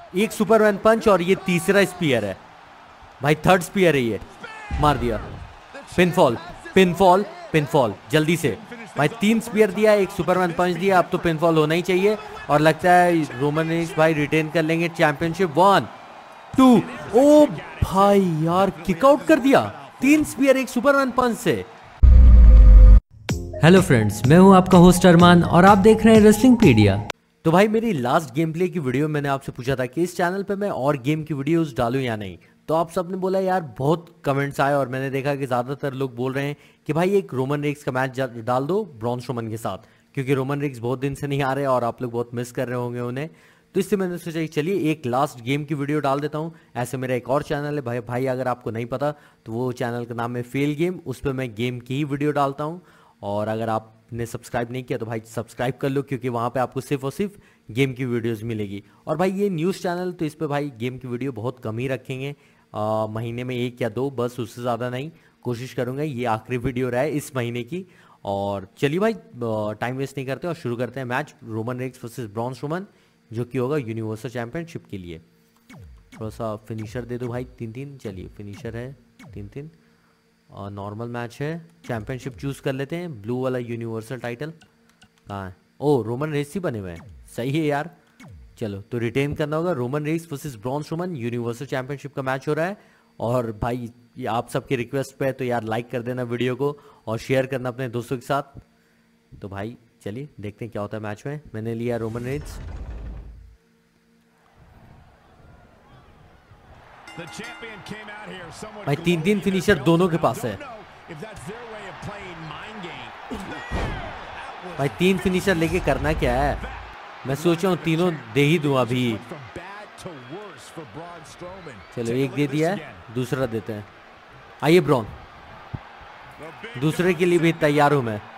एक सुपरमैन पंच और ये तीसरा स्पीयर है भाई, थर्ड स्पीयर है ये। मार दिया। पिनफॉल पिनफॉल पिनफॉल जल्दी से भाई, 3 स्पीयर दिया, एक सुपरमैन पंच दिया, अब तो पिनफॉल होना ही चाहिए। और लगता है रोमन रेंस भाई रिटेन कर लेंगे चैंपियनशिप। 1 2 ओ भाई यार, किकआउट कर दिया। 3 स्पीयर एक सुपरमैन पंच से। हेलो फ्रेंड्स, मैं हूं आपका होस्ट अरमान और आप देख रहे हैं रेसलिंगपीडिया। तो भाई मेरी लास्ट गेम प्ले की वीडियो मैंने आपसे पूछा था कि इस चैनल पे मैं और गेम की वीडियोस डालूं या नहीं। तो आप सबने बोला यार, बहुत कमेंट्स आए और मैंने देखा कि ज़्यादातर लोग बोल रहे हैं कि भाई एक रोमन रेंस का मैच डाल दो ब्रॉन स्ट्रोमन के साथ, क्योंकि रोमन रेंस बहुत दिन से नहीं आ रहे और आप लोग बहुत मिस कर रहे होंगे उन्हें। तो इससे मैंने सोचा कि चलिए एक लास्ट गेम की वीडियो डाल देता हूँ। ऐसे मेरा एक और चैनल है भाई अगर आपको नहीं पता तो वो चैनल का नाम है फेल गेम, उस पर मैं गेम की ही वीडियो डालता हूँ। और अगर आपने सब्सक्राइब नहीं किया तो भाई सब्सक्राइब कर लो, क्योंकि वहाँ पे आपको सिर्फ और सिर्फ गेम की वीडियोस मिलेगी। और भाई ये न्यूज़ चैनल तो इस पे भाई गेम की वीडियो बहुत कम ही रखेंगे, महीने में 1 या 2 बस, उससे ज़्यादा नहीं। कोशिश करूँगा ये आखिरी वीडियो रहे इस महीने की। और चलिए भाई टाइम वेस्ट नहीं करते और शुरू करते हैं match Roman Reigns versus Braun Strowman, जो कि होगा यूनिवर्सल चैंपियनशिप के लिए। थोड़ा सा फिनिशर दे दो भाई, 3-3। चलिए फिनिशर है 3-3। और नॉर्मल मैच है, चैंपियनशिप चूज कर लेते हैं। ब्लू वाला यूनिवर्सल टाइटल कहाँ है? ओ रोमन रेंस ही बने हुए हैं, सही है यार। चलो तो रिटेन करना होगा। Roman Reigns versus Braun Strowman universal championship का मैच हो रहा है। और भाई ये आप सबकी रिक्वेस्ट पे तो यार लाइक कर देना वीडियो को और शेयर करना अपने दोस्तों के साथ। तो भाई चलिए देखते हैं क्या होता है मैच में। मैंने लिया रोमन रेंस। भाई 3-3 फिनिशर दोनों के पास है भाई। 3 फिनिशर लेके करना क्या है? मैं सोच रहा हूँ तीनों दे ही दूं अभी। चलो एक दे दिया है, दूसरा देते हैं। आइए ब्रॉन, दूसरे के लिए भी तैयार हूं मैं।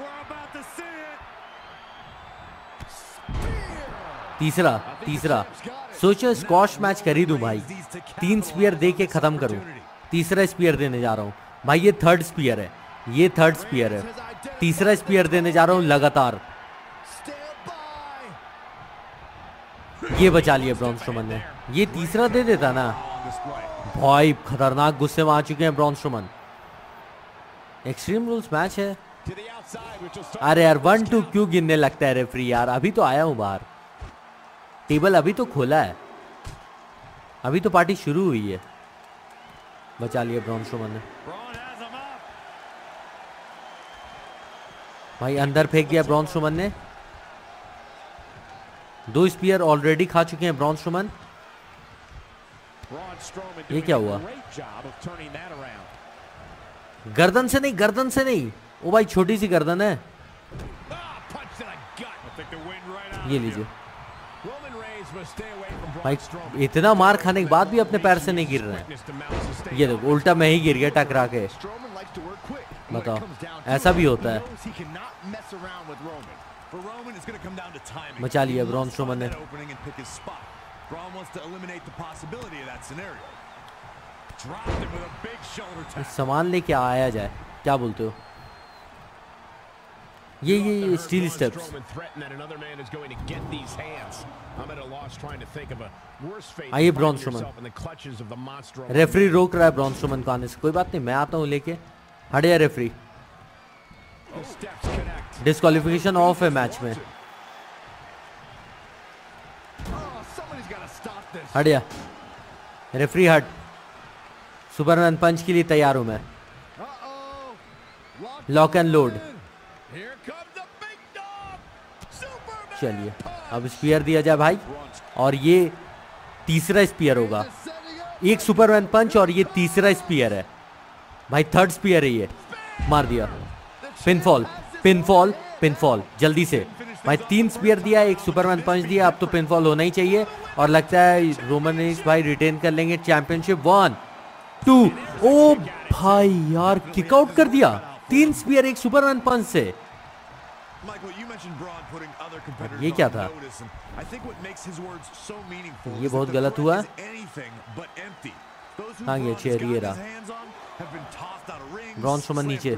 तीसरा सोचो स्क्वॉश मैच कर ही दूं भाई। 3 स्पीयर दे के खत्म करूं, तीसरा स्पीयर देने जा रहा हूं भाई। ये थर्ड स्पीयर है, ये थर्ड स्पीयर है। तीसरा स्पीयर देने जा रहा हूं लगातार। ये बचा लिया ब्रॉन स्ट्रोमन ने। ये तीसरा दे देता ना भाई, खतरनाक गुस्से में आ चुके हैं Braun Strowman. Extreme rules match है। अरे यार 1-2 क्यों गिनने लगता है रेफरी यार? अभी तो आया हूं बाहर, टेबल अभी तो खोला है, अभी तो पार्टी शुरू हुई है। बचा लिया ब्रॉन स्ट्रोमन ने भाई। अंदर फेंक दिया ब्रॉन स्ट्रोमन ने। 2 स्पीयर ऑलरेडी खा चुके हैं ब्रॉन स्ट्रोमन। ये क्या हुआ? गर्दन से नहीं, गर्दन से नहीं। ओ भाई छोटी सी गर्दन है। ये लीजिए भाई, इतना मार खाने के बाद भी अपने पैर से नहीं गिर रहे हैं। ये देखो उल्टा मैं ही गिर गया टकरा के। बताओ ऐसा भी होता है। बचा लिया ब्रॉन स्ट्रोमन ने। सामान लेके आया जाए, क्या बोलते हो? ये स्टील स्टेप्स। आइए ब्रॉन स्ट्रोमन। रेफरी रोक रहा है ब्रॉन स्ट्रोमन को आने से। कोई बात नहीं, मैं आता हूँ लेके। हट जा रेफरी। डिस्क्वालिफिकेशन ऑफ है मैच में। हट जा रेफरी, हट। सुपरमैन पंच के लिए तैयार हूं मैं। Lock and load. चलिए अब स्पीयर दिया जाए भाई। और ये तीसरा स्पीयर होगा। एक सुपरमैन पंच और ये तीसरा स्पीयर है भाई, थर्ड स्पीयर है ये। मार दिया। पिनफॉल पिनफॉल पिनफॉल जल्दी से भाई। 3 स्पीयर दिया, एक सुपरमैन पंच दिया, अब तो पिनफॉल होना ही चाहिए। और लगता है रोमन रेंस भाई रिटेन कर लेंगे चैंपियनशिप। 1 2 ओ भाई यार, किकआउट कर दिया। 3 स्पीयर एक सुपरमैन पंच से। ये क्या था? ये बहुत गलत हुआ। हाँ ये चेयर ये रहा। ब्रॉन स्ट्रोमन नीचे।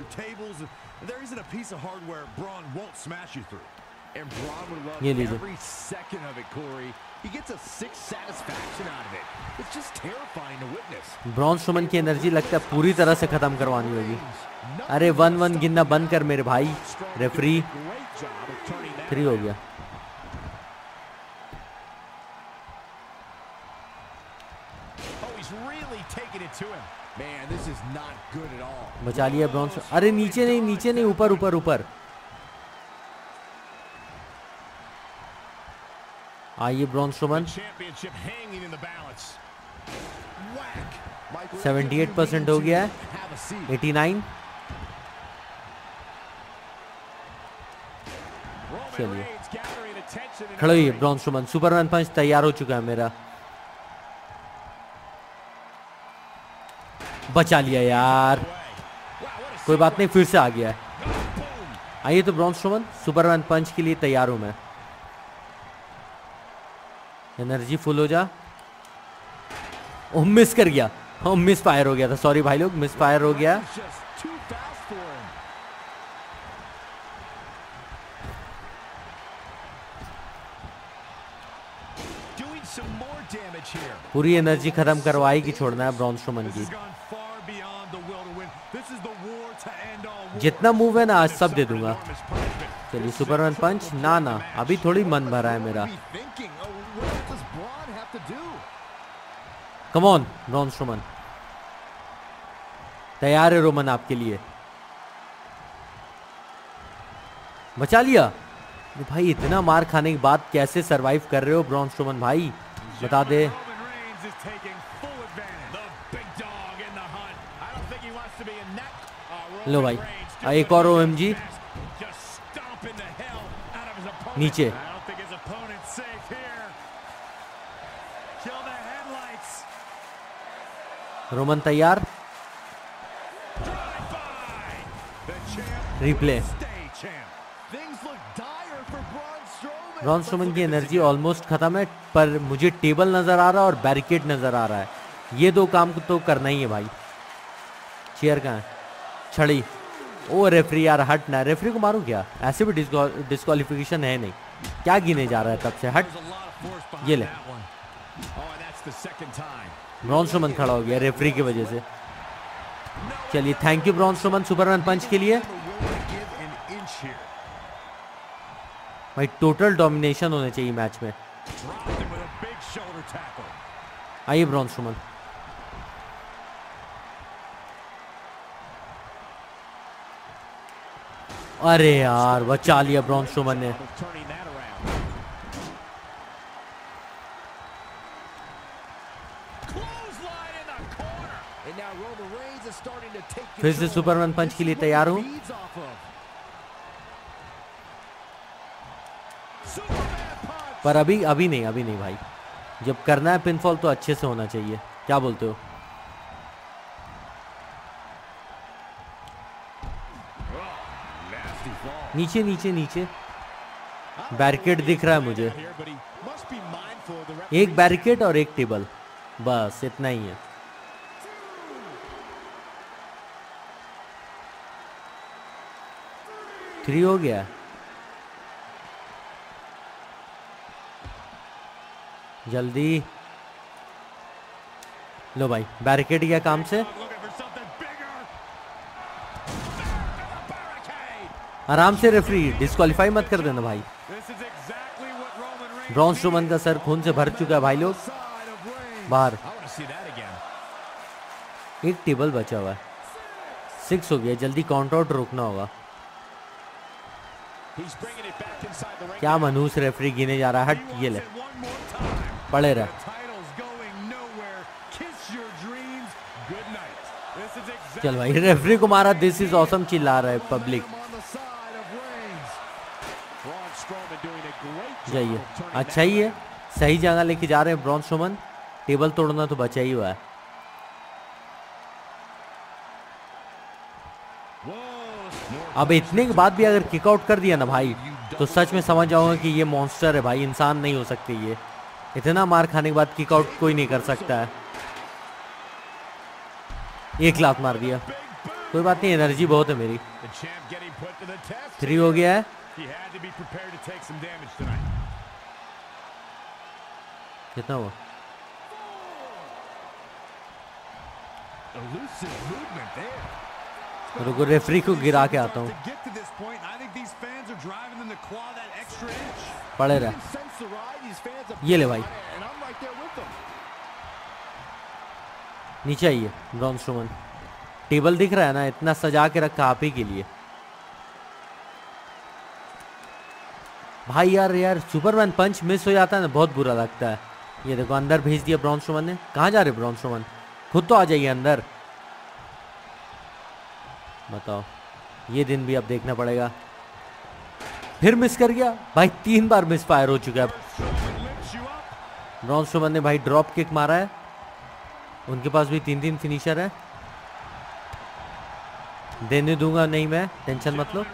ये लीजिए ब्रॉन स्ट्रोमन की एनर्जी लगता है पूरी तरह से खत्म करवानी होगी। अरे 1-1 गिनना बंद कर मेरे भाई। रेफरी 3 हो गया। बचा लिया ब्रॉन। अरे नीचे नहीं, नीचे नहीं, ऊपर ऊपर ऊपर। आइए ब्रॉन स्ट्रोमन। 78% हो गया है। 89। चलिए खड़े होइए ब्रॉन स्ट्रोमन। सुपरमैन पंच तैयार हो चुका है मेरा। बचा लिया यार, कोई बात नहीं, फिर से आ गया है। आइए तो ब्रॉन स्ट्रोमन, सुपरमैन पंच के लिए तैयार हूं मैं। एनर्जी फुल हो जा। ओह मिस कर गया। हाँ मिस फायर हो गया था, सॉरी भाई लोग, मिस फायर हो गया। पूरी एनर्जी खत्म करवाई कि छोड़ना है ब्रॉन स्ट्रोमन की। जितना मूव है ना आज सब दे दूंगा। चलिए सुपरमैन पंच। ना ना अभी थोड़ी मन भरा है मेरा। Come on Braun Strowman. तैयार है रोमन आपके लिए। बचा लिया। भाई इतना मार खाने के बाद कैसे सरवाइव कर रहे हो ब्रॉन स्ट्रोमन भाई, बता दे। लो भाई एक और OMG नीचे। रोमन तैयार। रिप्ले। ब्रॉन स्ट्रोमन की एनर्जी ऑलमोस्ट खत्म है, पर मुझे टेबल नजर आ रहा है और बैरिकेड नजर आ रहा है। ये दो काम तो करना ही है भाई। चेयर कहाँ है? छड़ी। ओ रेफरी यार हट ना, रेफरी को मारूं क्या? ऐसे भी डिस्क्वालिफिकेशन है नहीं, क्या गिने जा रहा है तब से। हट। ये ले ब्रॉन स्ट्रोमन खड़ा हो गया रेफरी की वजह से। चलिए thank you Braun Strowman Superman punch के लिए। भाई टोटल डोमिनेशन होने चाहिए मैच में। आइए ब्रॉन स्ट्रोमन। अरे यार बचा लिया ब्रॉन स्ट्रोमन ने। फिर से सुपरमैन पंच के लिए तैयार हूं। पर अभी नहीं भाई। जब करना है पिनफॉल तो अच्छे से होना चाहिए, क्या बोलते हो? नीचे नीचे नीचे। बैरिकेड दिख रहा है मुझे। एक बैरिकेड और एक टेबल, बस इतना ही है। थ्री हो गया। जल्दी लो भाई, बैरिकेड गया काम से। आराम से रेफरी, डिस्क्वालीफाई मत कर देना भाई। ब्रॉन स्ट्रोमन का सर खून से भर चुका है भाई लोग। बाहर। एक टेबल बचा हुआ है। 6 हो गया, जल्दी काउंट आउट रोकना होगा। क्या मनहूस रेफरी गिने जा रहा है। हट। ये ले पड़े रहा। चल भाई रेफरी को मारा। दिस इज ऑसम चिल्ला रहा है पब्लिक। जाइए, अच्छा ही है, सही जगह लेके जा रहे हैं ब्रॉन स्ट्रोमन। टेबल तोड़ना तो बचा ही हुआ है। अब इतने के बाद भी अगर किक आउट कर दिया ना भाई, तो सच में समझ जाऊंगा कि ये मॉन्स्टर है भाई, इंसान नहीं हो सकती ये। इतना मार खाने के बाद किक आउट कोई नहीं कर सकता है। एक लात मार दिया, कोई बात नहीं, एनर्जी बहुत है मेरी। 3 हो गया है। कितना हुआ? रुको, रेफरी को गिरा के आता हूँ। पड़े रहा, ये ले भाई, नीचे आइए। ब्रॉन स्ट्रोमन, टेबल दिख रहा है ना, इतना सजा के रखा आप ही के लिए भाई। यार सुपरमैन पंच मिस हो जाता है ना, बहुत बुरा लगता है। ये देखो अंदर भेज दिया ब्रॉन स्ट्रोमन ने। कहाँ जा रहे ब्रॉन स्ट्रोमन? खुद तो आ जाइए अंदर। बताओ, ये दिन भी अब देखना पड़ेगा। फिर मिस कर गया भाई, 3 बार मिस फायर हो चुका है। ब्रॉन स्ट्रोमन ने भाई ड्रॉप किक मारा है। उनके पास भी 3 फिनिशर है। देने दूंगा नहीं मैं, टेंशन मत लो।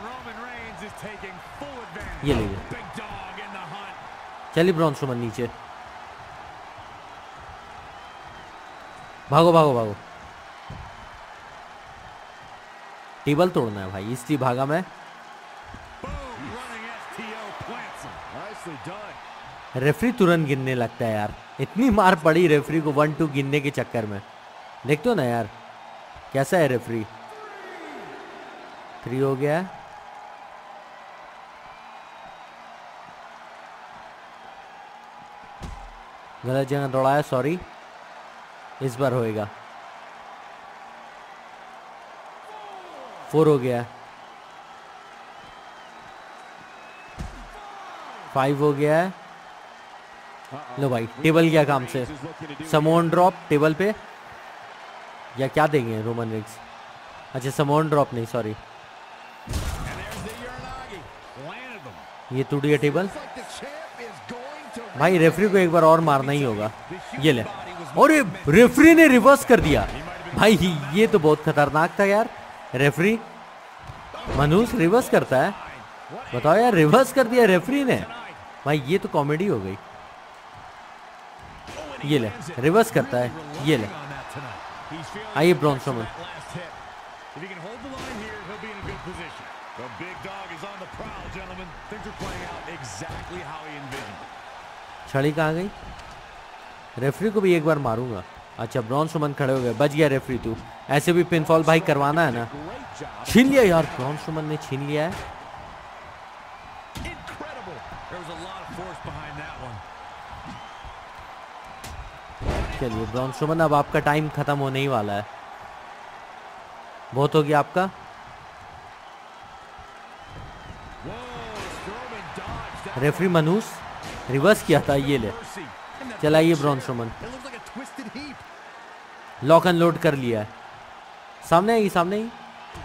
ये लीजिए, चलिए ब्रॉन स्ट्रोमन नीचे। भागो भागो भागो, टेबल तोड़ना है भाई, इसलिए भागा मैं। रेफरी तुरंत गिनने लगता है यार, इतनी मार पड़ी रेफरी को 1-2 गिनने के चक्कर में। देखते हो ना यार कैसा है रेफरी। 3 हो गया है। गलत जगह दौड़ाया, सॉरी। इस बार होएगा। 4 हो गया, 5 हो गया है। लो भाई, टेबल क्या काम से? समोन ड्रॉप टेबल पे, या क्या देंगे रोमन रिग्स? अच्छा समोन ड्रॉप नहीं, सॉरी। ये टूट गया टेबल भाई। रेफरी को एक बार और मारना ही होगा। ये ले, और रेफरी ने रिवर्स कर दिया भाई। ये तो बहुत खतरनाक था यार। रेफरी मनुष्य रिवर्स करता है, बताओ यार, रिवर्स कर दिया रेफरी ने भाई। ये तो कॉमेडी हो गई। ये ले, रिवर्स करता है। ये ले, आइए ब्रॉन स्ट्रोमन। छड़ी कहाँ गई? रेफरी को भी एक बार मारूंगा। अच्छा ब्रॉन स्ट्रोमन खड़े हो गए, बच गया रेफरी। तू ऐसे भी पिनफॉल भाई करवाना है ना। छीन लिया यार, ब्रॉन स्ट्रोमन ने छीन लिया है। चलिए ब्रॉन स्ट्रोमन, अब आपका टाइम खत्म होने ही वाला है। बहुत हो गया आपका। रेफरी मनूस रिवर्स किया था। ये ले, चलाइए Braun Strowman. Lock and load कर लिया है। सामने ही, सामने ही।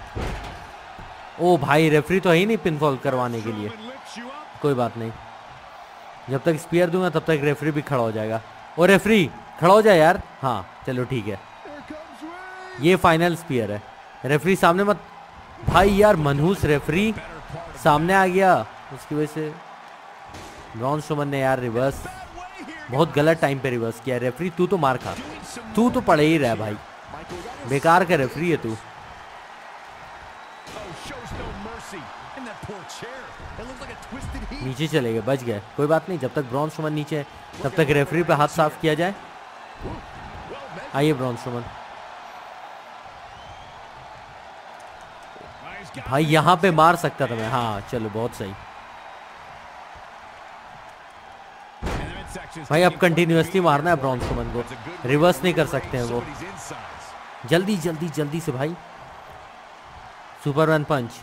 ओ भाई, रेफरी तो है ही नहीं पिनफॉल करवाने के लिए। कोई बात नहीं, जब तक स्पीयर दूंगा तब तक रेफरी भी खड़ा हो जाएगा। ओ रेफरी खड़ा हो जाए यार। हाँ चलो ठीक है, ये फाइनल स्पीयर है। रेफरी सामने मत भाई। यार मनहूस रेफरी सामने आ गया, उसकी वजह से ब्रॉन स्ट्रोमन ने यार रिवर्स, बहुत गलत टाइम पे रिवर्स किया। रेफरी तू तो मार खा, तू तो पड़े ही रहा भाई। बेकार का रेफरी है तू। नीचे चले गए, बच गए। कोई बात नहीं, जब तक ब्रॉन स्ट्रोमन नीचे है तब तक रेफरी पे हाथ साफ किया जाए। आइए ब्रॉन स्ट्रोमन भाई, यहां पे मार सकता था मैं। हाँ चलो बहुत सही भाई। अब कंटिन्यूअसली मारना है ब्रॉन स्ट्रोमन को, रिवर्स नहीं कर सकते हैं वो। जल्दी जल्दी जल्दी से भाई। Superman punch,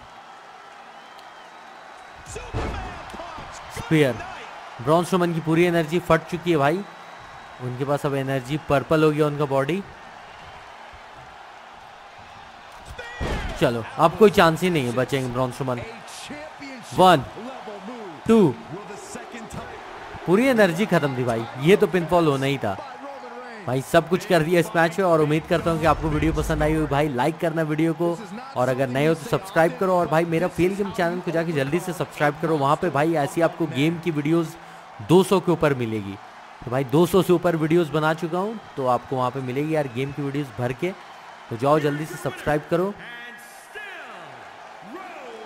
spear. Braun Strowman की पूरी एनर्जी फट चुकी है भाई। उनके पास अब एनर्जी पर्पल हो गया उनका बॉडी। चलो अब कोई चांस ही नहीं है बचेंगे ब्रॉन स्ट्रोमन। 1 2, पूरी एनर्जी खत्म थी भाई। ये तो पिनफॉल होना ही था भाई। सब कुछ कर दिया इस मैच में, और उम्मीद करता हूँ कि आपको वीडियो पसंद आई होगी भाई। लाइक करना वीडियो को, और अगर नए हो तो सब्सक्राइब करो। और भाई मेरा फेल गेम चैनल को जाके जल्दी से सब्सक्राइब करो। वहाँ पे भाई ऐसी आपको गेम की वीडियोस 200 के ऊपर मिलेगी। तो भाई 200 से ऊपर वीडियोस बना चुका हूँ, तो आपको वहाँ पे मिलेगी यार गेम की वीडियोस भर के। तो जाओ जल्दी से सब्सक्राइब करो।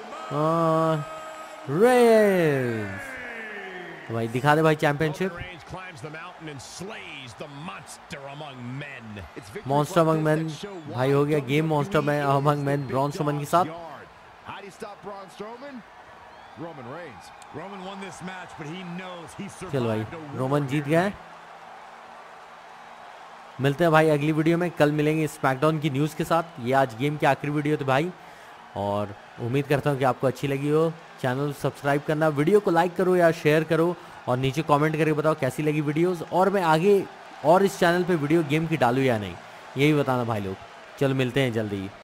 तो भाई दिखा दे भाई चैंपियनशिप। मॉन्स्टर अमंग मैन भाई हो गया गेम मॉन्स्टर में अमंग मैन ब्रॉन स्ट्रोमन के साथ। चल भाई रोमन जीत गए। मिलते हैं भाई अगली वीडियो में, कल मिलेंगे स्मैकडाउन की न्यूज़ के साथ। ये आज गेम की आखिरी वीडियो थी भाई, और उम्मीद करता हूँ कि आपको अच्छी लगी हो। चैनल सब्सक्राइब करना, वीडियो को लाइक करो या शेयर करो, और नीचे कमेंट करके बताओ कैसी लगी वीडियोस, और मैं आगे और इस चैनल पे वीडियो गेम की डालूँ या नहीं, यही बताना भाई लोग। चलो मिलते हैं जल्दी।